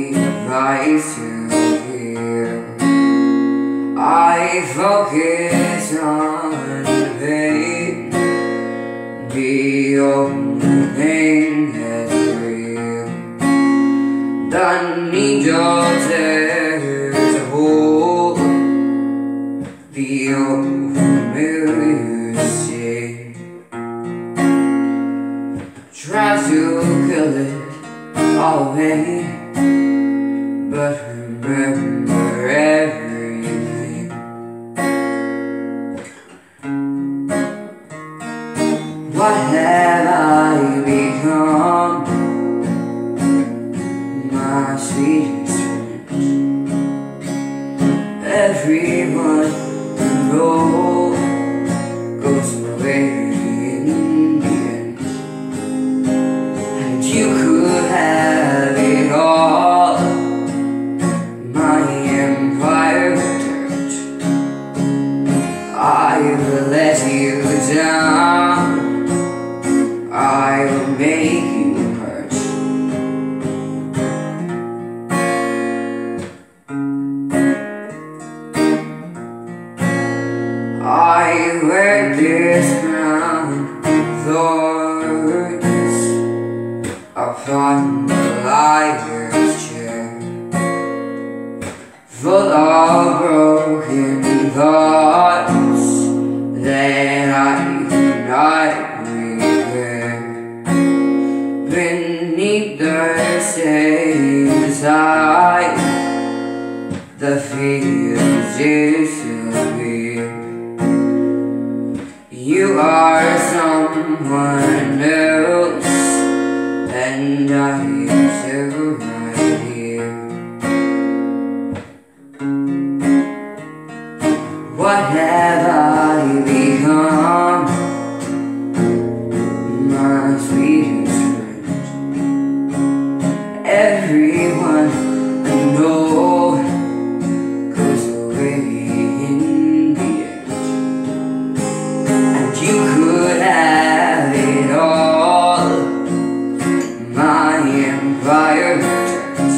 advice you hear. I focus on the pain, the only thing that's real. The needle tears a hole, the old familiar shame. Try to kill it all away, but remember everything. What have I become, my sweetest friend? Everyone I know goes away in the end, and you could have it all. My empire turned. I will let you down. I will make you hurt. I wear this crown of thorns upon the liar's chair, full of broken thoughts that I cannot repair. Beneath the same side, the fears disappear. You are someone else, and I am still right here. What have I become, my sweetest friend? Everyone I know goes away in the end, and you could have it all. My empire turned.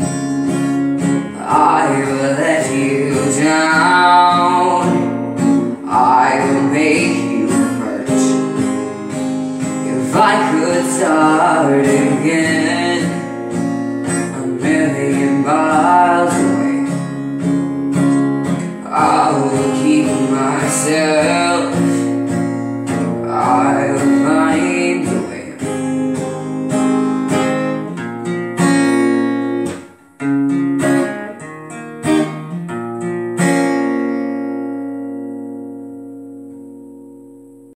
I will let you down. I will make you hurt. If I could start again, a million miles